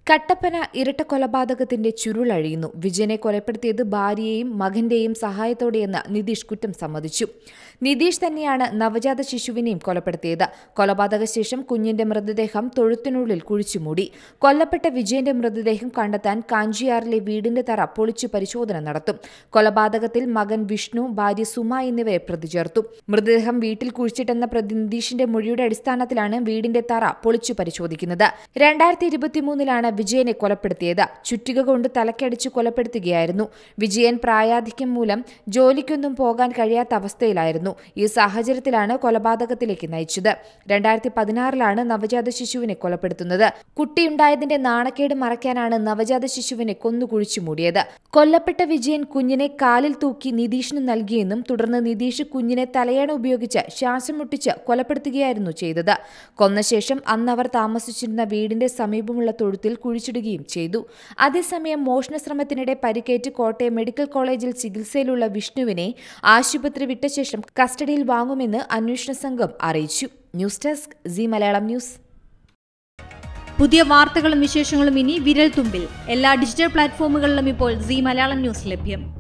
കട്ടപ്പന ഇരട്ട കൊലപാതകത്തിന്റെ ചുരുളഴിയുന്നു. വിജയനെ കൊലപ്പെടുത്തിയത് ഭാര്യയെയും മകന്റെയും സഹായത്തോടെയെന്ന് നിതീഷ് കുറ്റം സമ്മതിച്ചു. നിതീഷ് തന്നെയാണ് നവജാത ശിശുവിനെയും കൊലപ്പെടുത്തിയത്. കൊലപാതക ശേഷം കുഞ്ഞിന്റെ മൃതദേഹം തൊഴുത്തിനുള്ളിൽ കുഴിച്ചുമൂടി. കൊല്ലപ്പെട്ട വിജയന്റെ മൃതദേഹം കണ്ടെത്താൻ കാഞ്ചിയാറിലെ വീടിന്റെ തറ പൊളിച്ചു പരിശോധന നടത്തും. കൊലപാതകത്തിൽ മകൻ വിഷ്ണു, ഭാര്യ സുമ എന്നിവരെ പ്രതി ചേർത്തു. മൃതദേഹം വീട്ടിൽ കുഴിച്ചിട്ടെന്ന പ്രതി നിതീഷിന്റെ മൊഴിയുടെ അടിസ്ഥാനത്തിലാണ് വീടിന്റെ തറ പൊളിച്ചു പരിശോധിക്കുന്നത്. 2023 വിജയനെ കൊലപ്പെടുത്തിയത്. ചുറ്റിക കൊണ്ട് തലക്കടിച്ചു കൊലപ്പെടുത്തുകയായിരുന്നു. വിജയൻ പ്രായാധിക്യം മൂലം ജോലിക്കൊന്നും പോകാൻ കഴിയാത്ത അവസ്ഥയിലായിരുന്നു. ഈ സാഹചര്യത്തിലാണ് കൊലപാതകത്തിലേക്ക് നയിച്ചത്. 2016 നവജാത ശിശുവിനെ കൊലപ്പെടുത്തുന്നത്. കുട്ടിയുണ്ടായതിന്റെ നാണക്കേട് മറയ്ക്കാനാണ് നവജാത ശിശുവിനെ കൊന്നുകുഴിച്ചു മൂടിയത്. കൊല്ലപ്പെട്ട വിജയൻ കുഞ്ഞിനെ കാലിൽ തൂക്കി നിതീഷിന് നൽകിയെന്നും തുടർന്ന് നിതീഷ് കുഞ്ഞിനെ തലയണ ഉപയോഗിച്ച് ശ്വാസം മുട്ടിച്ച് കൊലപ്പെടുത്തുകയായിരുന്നു ചെയ്തത്. കൊന്ന ശേഷം അന്ന് അവർ താമസിച്ചിരുന്ന വീടിന്റെ സമീപമുള്ള തൊഴുത്തിൽ കുഴിച്ചിടുകയും ചെയ്തു. അതേസമയം മോഷണശ്രമത്തിനിടെ പരിക്കേറ്റ് കോട്ടയം മെഡിക്കൽ കോളേജിൽ ചികിത്സയിലുള്ള വിഷ്ണുവിനെ ആശുപത്രി വിട്ട ശേഷം കസ്റ്റഡിയിൽ വാങ്ങുമെന്ന് അന്വേഷണ സംഘം അറിയിച്ചു. News desk Zee Malayalam news. പുതിയ വാർത്തകളും വിശേഷങ്ങളും ഇനി വിരൽ തുമ്പിൽ. എല്ലാ ഡിജിറ്റൽ പ്ലാറ്റ്ഫോമുകളിലും ഇപ്പോൾ സി മലയാളം ന്യൂസ് ലഭ്യം.